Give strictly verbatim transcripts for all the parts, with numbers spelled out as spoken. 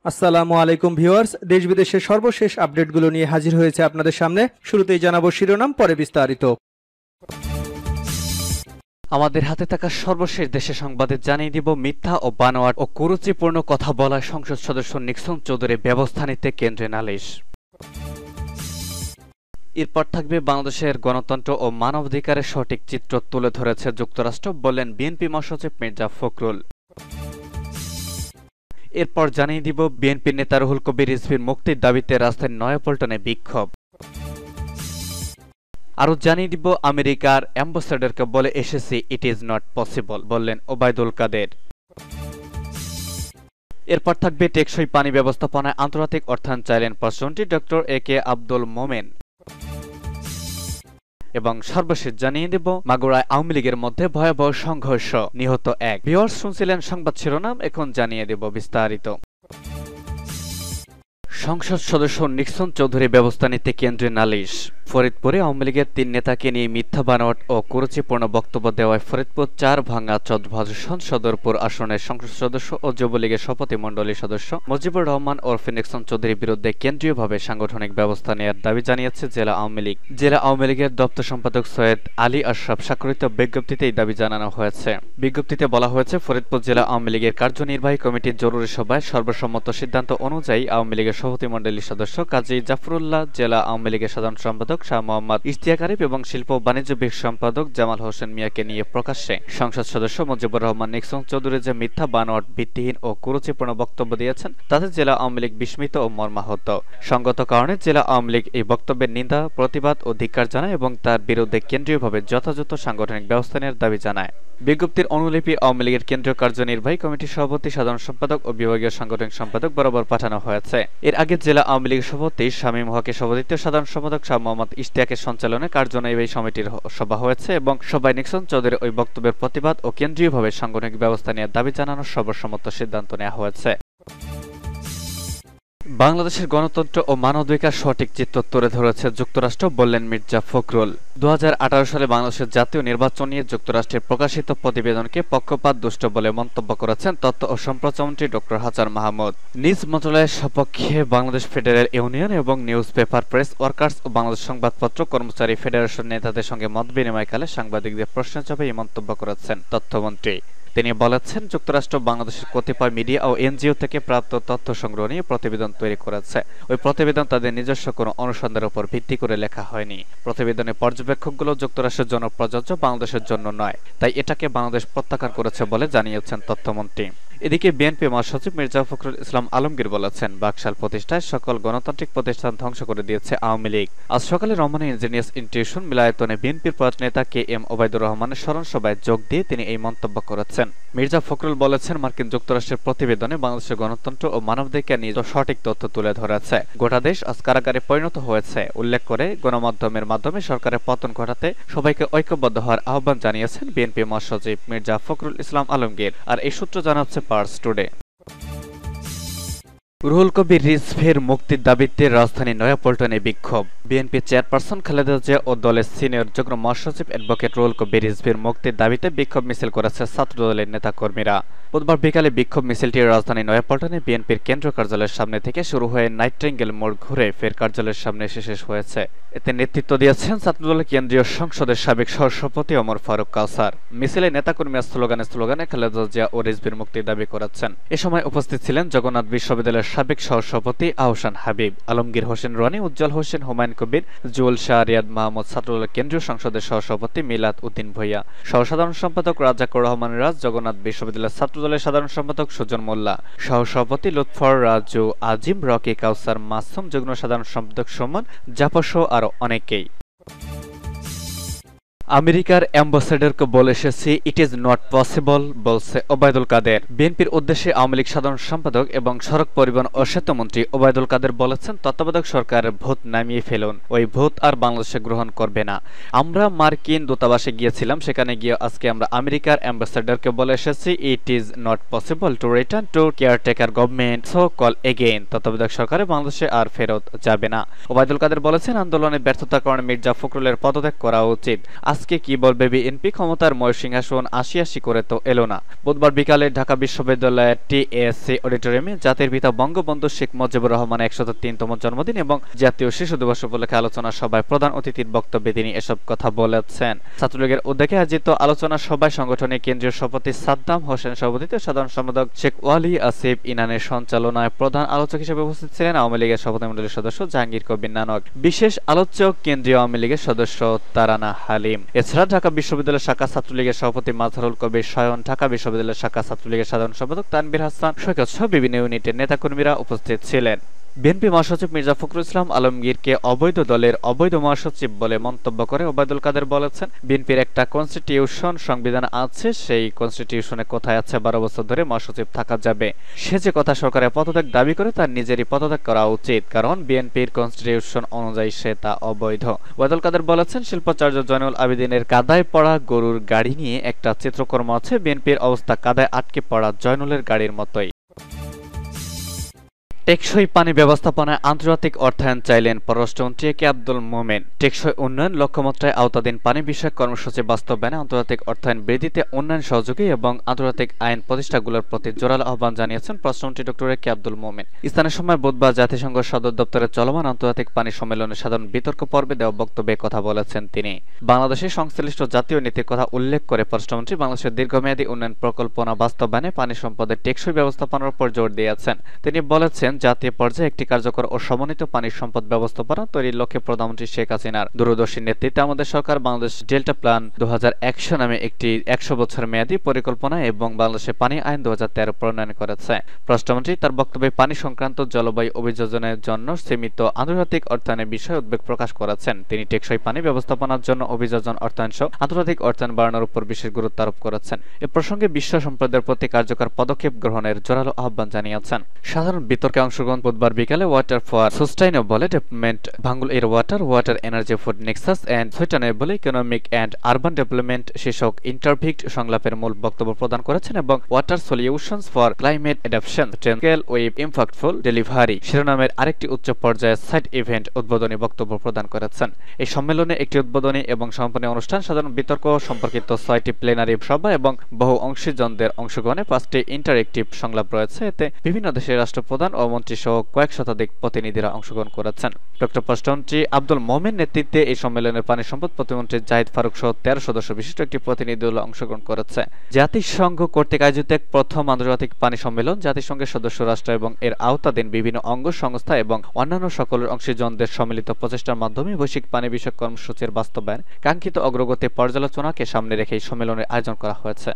আসসালামু আলাইকুম ভিউয়ার্স, দেশ বিদেশের সর্বশেষ আপডেটগুলো নিয়ে হাজির হয়েছে আপনাদের সামনে। শুরুতেই জানাবো শিরোনাম, পরে বিস্তারিত। আমাদের হাতে থাকা সর্বশেষ দেশের সংবাদে জানিয়ে দিব মিথ্যা ও বানোয়াট ও কুরুচিপূর্ণ কথা বলায় সংসদ সদস্য নিক্সন চৌধুরী ব্যবস্থা নিতে কেন্দ্রে নালিশ। এরপর থাকবে বাংলাদেশের গণতন্ত্র ও মানবাধিকারের সঠিক চিত্র তুলে ধরেছে যুক্তরাষ্ট্র, বললেন বিএনপি মহাসচিব মির্জা ফখরুল। এরপর জানিয়ে দিব বিএনপি নেতা রুহুল কবির রিজভীর মুক্তির দাবিতে রাজধানী নয়াপল্টনে বিক্ষোভ। আরও জানিয়ে দিব আমেরিকার অ্যাম্বাসেডরকে বলে এসেছি ইট ইজ নট পসিবল, বললেন ওবায়দুল কাদের। এরপর থাকবে টেকসই পানি ব্যবস্থাপনায় আন্তর্জাতিক অর্থায়ন চাইলেন প্রধানমন্ত্রী ডক্টর এ কে আব্দুল মোমেন। এবং সর্বশেষ জানিয়ে দেব মাগুরায় আওয়ামী লীগের মধ্যে ভয়াবহ সংঘর্ষ, নিহত এক। ভিউয়ার্স, শুনছিলেন সংবাদ শিরোনাম, এখন জানিয়ে দেব বিস্তারিত। সংসদ সদস্য নিক্সন চৌধুরী ব্যবস্থা নিতে কেন্দ্রে নালিশ। ফরিদপুরে আওয়ামী লীগের তিন নেতাকে নিয়ে মিথ্যা বানোয়াট ও কুরুচিপূর্ণ বক্তব্য দেওয়ায় ফরিদপুর চার ভাঙ্গা চৌধভাজসন সদরপুর আসনের সংসদ সদস্য ও যুবলীগের সভাপতিমণ্ডলীর সদস্য মুজিবুর রহমান ওরফে নিক্সন চৌধুরীর বিরুদ্ধে কেন্দ্রীয়ভাবে সাংগঠনিক ব্যবস্থা নেওয়ার দাবি জানিয়েছে জেলা আওয়ামী লীগ। জেলা আওয়ামী লীগের দপ্তর সম্পাদক সৈয়দ আলী আশরাফ স্বাক্ষরিত বিজ্ঞপ্তিতে এই দাবি জানানো হয়েছে। বিজ্ঞপ্তিতে বলা হয়েছে, ফরিদপুর জেলা আওয়ামী লীগের কার্যনির্বাহী কমিটির জরুরি সভায় সর্বসম্মত সিদ্ধান্ত অনুযায়ী আওয়ামী লীগের সভাপতিমণ্ডলীর সদস্য কাজী জাফরুল্লাহ, জেলা আওয়ামী লীগের সাধারণ সম্পাদক শাহ মোহাম্মদ ইশতিয়াক আরিফ এবং শিল্প ও বাণিজ্য বিভাগ সম্পাদক জামাল হোসেন মিয়াকে নিয়ে প্রকাশ্যে সংসদ সদস্য মুজিবুর রহমান নিক্সন চৌধুরী যে মিথ্যা বানোয়াট, ভিত্তিহীন ও কুরুচিপূর্ণ বক্তব্য দিয়েছেন তাতে জেলা আওয়ামী লীগ বিস্মিত ও মর্মাহত। সঙ্গত কারণে জেলা আওয়ামী লীগ এই বক্তব্যের নিন্দা, প্রতিবাদ ও ধিক্কার জানায় এবং তার বিরুদ্ধে কেন্দ্রীয়ভাবে যথাযথ সাংগঠনিক ব্যবস্থা নেওয়ার দাবি জানায়। বিজ্ঞপ্তির অনুলিপি আওয়ামী লীগের কেন্দ্রীয় কার্যনির্বাহী কমিটির সভাপতি, সাধারণ সম্পাদক ও বিভাগীয় সাংগঠনিক সম্পাদক বরাবর পাঠানো হয়েছে। এর আগে জেলা আওয়ামী লীগের সভাপতি শামীম হকের সভাপতিত্বে সাধারণ সম্পাদক শাহ মোহাম্মদ ইশতিয়াকের সঞ্চালনে কার্যনির্বাহী সমিতির সভা হয়েছে এবং সবাই নিক্সন চৌধুরীর ওই বক্তব্যের প্রতিবাদ ও কেন্দ্রীয়ভাবে সাংগঠনিক ব্যবস্থা নেওয়ার দাবি জানানোর সর্বসম্মত সিদ্ধান্ত নেওয়া হয়েছে। বাংলাদেশের গণতন্ত্র ও মানবাধিকার সঠিক চিত্র তুলে ধরেছে যুক্তরাষ্ট্র, বললেন মির্জা ফখরুল। দু হাজার আঠারো সালে বাংলাদেশের জাতীয় নির্বাচন নিয়ে যুক্তরাষ্ট্রের প্রকাশিত প্রতিবেদনকে পক্ষপাত দুষ্ট বলে মন্তব্য করেছেন তথ্য ও সম্প্রচারমন্ত্রী ডক্টর হাসান মাহমুদ। নিজ মন্ত্রণালয়ের সপক্ষে বাংলাদেশ ফেডারেল ইউনিয়ন এবং নিউজ পেপার প্রেস ওয়ার্কার্স ও বাংলাদেশ সংবাদপত্র কর্মচারী ফেডারেশন নেতাদের সঙ্গে মত বিনিময়কালে সাংবাদিকদের প্রশ্নের জবাবে এই মন্তব্য করেছেন তথ্যমন্ত্রী। তিনি বলেছেন, যুক্তরাষ্ট্র বাংলাদেশের কতিপয় মিডিয়া ও এনজিও থেকে প্রাপ্ত তথ্য সংগ্রহ নিয়ে প্রতিবেদন তৈরি করেছে। ওই প্রতিবেদন তাদের নিজস্ব কোনো অনুসন্ধানের উপর ভিত্তি করে লেখা হয়নি। প্রতিবেদনের পর্যবেক্ষকগুলো যুক্তরাষ্ট্রের জন্য প্রযোজ্য, বাংলাদেশের জন্য নয়, তাই এটাকে বাংলাদেশ প্রত্যাখ্যান করেছে বলে জানিয়েছেন তথ্যমন্ত্রী। এদিকে বিএনপি মহাসচিব মির্জা ফখরুল ইসলাম আলমগীর বলেছেন, বাকশাল প্রতিষ্ঠায় সকল গণতান্ত্রিক প্রতিষ্ঠান ধ্বংস করে দিয়েছে আওয়ামী লীগ। আজ সকালে রহমানী ইঞ্জিনিয়ার্স ইনস্টিটিউশন মিলায়তনে বিএনপির প্রয়াত নেতা কে এম ওবায়দুর রহমানের স্মরণ সভায় যোগ দিয়ে তিনি এই মন্তব্য করেছেন। মির্জা ফখরুল বলেছেন, মার্কিন যুক্তরাষ্ট্রের প্রতিবেদনে বাংলাদেশের গণতন্ত্র ও মানবাধিকার নিয়ে সঠিক তথ্য তুলে ধরেছে। গোটা দেশ আজ কারাগারে পরিণত হয়েছে। উল্লেখ করে গণমাধ্যমের মাধ্যমে সরকারের পতন ঘটাতে সবাইকে ঐক্যবদ্ধ হওয়ার আহ্বান জানিয়েছেন বিএনপি মহাসচিব মির্জা ফখরুল ইসলাম আলমগীর। আর এই সূত্র জানাচ্ছে পার্স টুডে। রুহুল কবির রিজভীর মুক্তির দাবিতে রাজধানী নয়াপল্টনে বিক্ষোভ। বিএনপি চেয়ারপারসন খালেদা জিয়া ও দলের সিনিয়র যুগ্ম মহাসচিব অ্যাডভোকেট রুহুল কবির রিজভীর মুক্তির দাবিতে বিক্ষোভ মিছিল করেছে ছাত্রদলের নেতাকর্মীরা। বুধবার বিকালে বিক্ষোভ মিছিলটি রাজধানী নয়াপল্টনে বিএনপির কেন্দ্রীয় কার্যালয়ের সামনে থেকে শুরু হয়ে নাইট্রেঙ্গেল মোড় ঘুরে ফের কার্যালয়ের সামনে এসে শেষ হয়েছে। এতে নেতৃত্ব দিয়েছেন ছাত্রদলের কেন্দ্রীয় সংসদের সাবেক সহসভাপতি ওমর ফারুক কাউসার। মিছিলে নেতাকর্মীরা স্লোগানে স্লোগানে খালেদা জিয়া ও রিজভীর মুক্তির দাবি করেছেন। এ সময় উপস্থিত ছিলেন জগন্নাথ বিশ্ববিদ্যালয়ের সাবেক সহসভাপতি আহসান হাবিব, আলমগীর হোসেন রনি, উজ্জ্বল হোসেন, হুমায়ুন কবির, জুয়েল শাহ, রিয়াদ মাহমুদ, ছাত্রদলের কেন্দ্রীয় সংসদের সহসভাপতি মিলাদ উদ্দিন ভূঁইয়া, সহসাধারণ সম্পাদক রাজাকুর রহমান রাজ, জগন্নাথ বিশ্ববিদ্যালয়ের ছাত্রদলের সাধারণ সম্পাদক সুজন মোল্লা, সহসভাপতি লুৎফর রাজু আজিম, রকি কাউসার, মাসুম, যুগ্ম সাধারণ সম্পাদক সুমন, জাফরসহ আরো অনেকেই। আমেরিকার অ্যাম্বাসেডরকে বলে এসেছি ইট ইজ নট পসিবল, বলছে ওবায়দুল কাদের। বিএনপির উদ্দেশ্যে আওয়ামী লীগ সাধারণ সম্পাদক এবং সড়ক পরিবহন ও সেতুমন্ত্রী ওবায়দুল কাদের বলেছেন, তত্ত্বাবধায়ক সরকারের ভোট নামিয়ে ফেলুন, ওই ভোট আর বাংলাদেশে গ্রহণ করবে না। আমরা মার্কিন দূতাবাসে গিয়েছিলাম, সেখানে গিয়ে আজকে আমরা আমেরিকার অ্যাম্বাসেডরকে বলে এসেছি it is not possible to return to caretaker government, so call again, তত্ত্বাবধায়ক সরকারে বাংলাদেশে আর ফেরত যাবে না। ওবায়দুল কাদের বলেছেন, আন্দোলনে ব্যর্থতার কারণে মির্জা ফখরুলের পদত্যাগ করা উচিত। আজকে কি বলবে বিএনপি, ক্ষমতার ময়ূরসিংহাসন আশি আশি করে তো এলো না। বুধবার বিকালে ঢাকা বিশ্ববিদ্যালয়ের টিএসসি অডিটোরিয়ামে জাতির পিতা বঙ্গবন্ধু শেখ মুজিবুর রহমানের একশত তিনতম জন্মদিন এবং জাতীয় শিশু দিবস উপলক্ষে আলোচনা সভায় প্রধান অতিথির বক্তব্যে তিনি এসব কথা বলেছেন। ছাত্রলীগের উদ্যোগে আয়োজিত আলোচনা সভায় সংগঠনের কেন্দ্রীয় সভাপতি সাদ্দাম হোসেন সভাপতিত্বে সাধারণ সম্পাদক শেখ ওয়ালি আসিফ ইনানের সঞ্চালনায় প্রধান আলোচক হিসেবে উপস্থিত ছিলেন আওয়ামী লীগের সভাপতিমণ্ডলীর সদস্য জাহাঙ্গীর কবির নানক, বিশেষ আলোচক কেন্দ্রীয় আওয়ামী লীগের সদস্য তারানা হালিম। এছাড়া ঢাকা বিশ্ববিদ্যালয় শাখা ছাত্রলীগের সভাপতি মাজহারুল কবির শয়ন, ঢাকা বিশ্ববিদ্যালয় শাখা ছাত্রলীগের সাধারণ সম্পাদক তানভীর হাসান সৈকত সহ বিভিন্ন ইউনিটের নেতাকর্মীরা উপস্থিত ছিলেন। বিএনপি মহাসচিব মির্জা ফখরুল ইসলাম আলমগীরকে অবৈধ দলের অবৈধ মহাসচিব বলে মন্তব্য করে ওবায়দুল কাদের বলেছেন, বিএনপির একটা কনস্টিটিউশন সংবিধান আছে, সেই কনস্টিটিউশনে কোথায় আছে বারো বছর ধরে মহাসচিব থাকা যাবে। সে যে কথা সরকারের পদত্যাগ দাবি করে তার নিজেরই পদত্যাগ করা উচিত, কারণ বিএনপির কনস্টিটিউশন অনুযায়ী সে তা অবৈধ। ওবায়দুল কাদের বলেছেন, শিল্পাচার্য জয়নুল আবেদিনের কাদায় পড়া গরুর গাড়ি নিয়ে একটা চিত্রকর্ম আছে, বিএনপির অবস্থা কাদায় আটকে পড়া জয়নুলের গাড়ির মতোই। টেকসই পানি ব্যবস্থাপনায় আন্তর্জাতিক অর্থায়ন চাইলেন পররাষ্ট্রমন্ত্রী এ কে আব্দুল মোমেন। টেকসই উন্নয়ন লক্ষ্যমাত্রায় আওতাধীন পানি বিষয়ক কর্মসূচি বাস্তবায়নে আন্তর্জাতিক অর্থায়ন বৃদ্ধিতে উন্নয়ন সহযোগী এবং আন্তর্জাতিক আইন প্রতিষ্ঠাগুলোর প্রতি জোরালো আহ্বান জানিয়েছেন পররাষ্ট্রমন্ত্রী ডক্টর এ কে আব্দুল মোমেন। স্থানীয় সময় বুধবার জাতিসংঘ সদর দপ্তরে চলমান আন্তর্জাতিক পানি সম্মেলনের সাধারণ বিতর্ক পর্বে দেওয়া বক্তব্যে কথা বলেছেন তিনি। বাংলাদেশের সংশ্লিষ্ট জাতীয় নীতির কথা উল্লেখ করে পররাষ্ট্রমন্ত্রী বাংলাদেশের দীর্ঘমেয়াদী উন্নয়ন প্রকল্পনা বাস্তবায়নে পানি সম্পদের টেকসই ব্যবস্থাপনার উপর জোর দিয়েছেন। তিনি বলেছেন, জাতীয় পর্যায়ে একটি কার্যকর ও সমন্বিত পানি সম্পদ ব্যবস্থাপনা তৈরির লক্ষ্যে প্রধানমন্ত্রী শেখ হাসিনার দূরদর্শী নেতৃত্বে আমাদের সরকার বাংলাদেশ ডেল্টা প্ল্যান দু হাজার একশো নামে একটি একশো বছর মেয়াদী পরিকল্পনা এবং বাংলাদেশের পানি আইন দু হাজার তেরো প্রণয়ন করেছে। পররাষ্ট্রমন্ত্রী তার বক্তব্যে পানি সংক্রান্ত জলবায়ু অভিযোজনের জন্য সীমিত আন্তর্জাতিক অর্থায়নের বিষয়ে উদ্বেগ প্রকাশ করেছেন। তিনি টেকসই পানি ব্যবস্থাপনার জন্য অভিযোজন অর্থায়ন সহ আন্তর্জাতিক অর্থায়ন বাড়ানোর উপর বিশেষ গুরুত্ব আরোপ করেছেন। এ প্রসঙ্গে বিশ্ব সম্প্রদায়ের প্রতি কার্যকর পদক্ষেপ গ্রহণের জোরালো আহ্বান জানিয়েছেন। সাধারণ বিতর্কে অংশগ্রহণ বুধবার বিকালে ওয়াটার ফর সাস্টেইনেবল ডেভেলপমেন্ট, ভাঙ্গুল এর water, water energy food nexus and sustainable economic and urban development শীর্ষক ইন্টারভিক্ট সংলাপের মূল বক্তব্য প্রদান করেছেন এবং water solutions for climate adaption scale with impactful delivery শিরোনামের আরেকটি উচ্চ পর্যায়ের সাইড ইভেন্ট উদ্বোধনী বক্তব্য প্রদান করেছেন। এই সম্মেলনে একটি উদ্বোধনী এবং সমাপনী অনুষ্ঠান, সাধারণ বিতর্ক সম্পর্কিত ছয়টি প্লেনারি সভা এবং বহু অংশীজনদের অংশগ্রহণে পাঁচটি ইন্টারেক্টিভ সংলাপ রয়েছে। এতে বিভিন্ন দেশের রাষ্ট্রপ্রধান ও মন্ত্রী সহ কয়েক শতাধিক প্রতিনিধিরা অংশগ্রহণ করেছেন। ডক্টর পররাষ্ট্রমন্ত্রী আব্দুল মোমেন নেতৃত্বে এই সম্মেলনে পানি সম্পদ প্রতিমন্ত্রী জাহিদ ফারুক সহ তেরো সদস্য বিশিষ্ট একটি প্রতিনিধি দল অংশগ্রহণ করেছে। জাতিসংঘ কর্তৃক আয়োজিত এক প্রথম আন্তর্জাতিক পানি সম্মেলন জাতিসংঘের সদস্য রাষ্ট্র এবং এর আওতাধীন বিভিন্ন অঙ্গ সংস্থা এবং অন্যান্য সকলের অংশীজনদের সম্মিলিত প্রচেষ্টার মাধ্যমে বৈশ্বিক পানি বিষয়ক কর্মসূচির বাস্তবায়ন কাঙ্ক্ষিত অগ্রগতি পর্যালোচনাকে সামনে রেখে এই সম্মেলনের আয়োজন করা হয়েছে।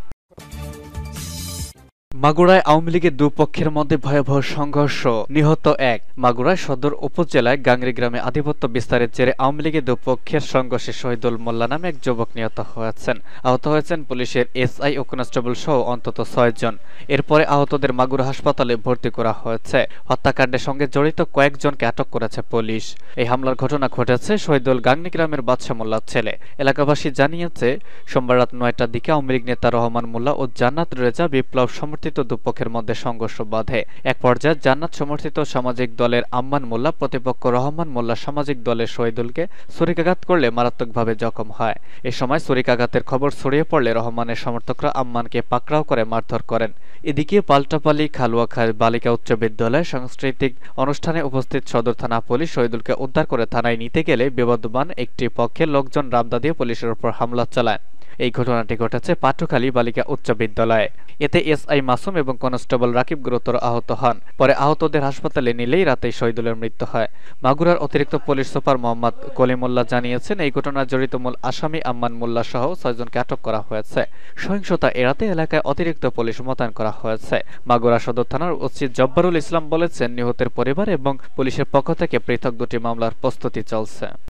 মাগুরায় আওয়ামী লীগের দুপক্ষের মধ্যে ভয়াবহ সংঘর্ষ, নিহত এক। মাগুরায় সদর উপজেলায় গাংরি গ্রামে আধিপত্য বিস্তারের জেরে আওয়ামী লীগের দুপক্ষের সংঘর্ষে শহীদুল মোল্লা নামে এক যুবক নিহত হয়েছেন। আহত হয়েছেন পুলিশের এসআই ও কনস্টেবল সহ অন্তত ছয় জন। এরপরে আহতদের মাগুরা হাসপাতালে ভর্তি করা হয়েছে। হত্যাকাণ্ডের সঙ্গে জড়িত কয়েকজনকে আটক করেছে পুলিশ। এই হামলার ঘটনা ঘটেছে শহীদুল গাংনি গ্রামের বাদশা মোল্লার ছেলে। এলাকাবাসী জানিয়েছে, সোমবার রাত নয়টার দিকে আওয়ামী লীগ নেতা রহমান মোল্লা ও জান্নাত রেজা বিপ্লব সমর্থিত দুপক্ষের মধ্যে সংঘর্ষ বাধে। এক পর্যায়ে জান্নাত সমর্থিত সামাজিক দলের আম্মান মোল্লা প্রতিপক্ষ রহমান মোল্লা সামাজিক দলের শহীদুলকে ছুরিকাঘাত করলে মারাত্মকভাবে জখম হয়। এ সময় ছুরিকাঘাতের খবর ছড়িয়ে পড়লে রহমানের সমর্থকরা আম্মানকে পাকড়াও করে মারধর করেন। এদিকে পাল্টাপালি খালুয়াখালী বালিকা উচ্চ বিদ্যালয়ে সাংস্কৃতিক অনুষ্ঠানে উপস্থিত সদর থানা পুলিশ শহীদুলকে উদ্ধার করে থানায় নিতে গেলে বিবদমান একটি পক্ষের লোকজন রামদা দিয়ে পুলিশের উপর হামলা চালায়। এই ঘটনাটি ঘটেছে পাটুখালী বালিকা উচ্চ বিদ্যালয়ে। এতে এসআই মাসুম এবং কনস্টেবল রাকিব গুরুতর আহত হন। পরে আহতদের হাসপাতালে নিলেই রাতেই শহীদুলের মৃত্যু হয়। মাগুরার অতিরিক্ত পুলিশ সুপার মোহাম্মদ কলিমুল্লাহ জানিয়েছেন, এই ঘটনায় জড়িত মূল আসামি আম্মান মোল্লা সহ ছয়জনকে আটক করা হয়েছে। সহিংসতা এড়াতে এলাকায় অতিরিক্ত পুলিশ মোতায়েন করা হয়েছে। মাগুরা সদর থানার ওসি জব্বারুল ইসলাম বলেছেন, নিহতের পরিবার এবং পুলিশের পক্ষ থেকে পৃথক দুটি মামলার প্রস্তুতি চলছে।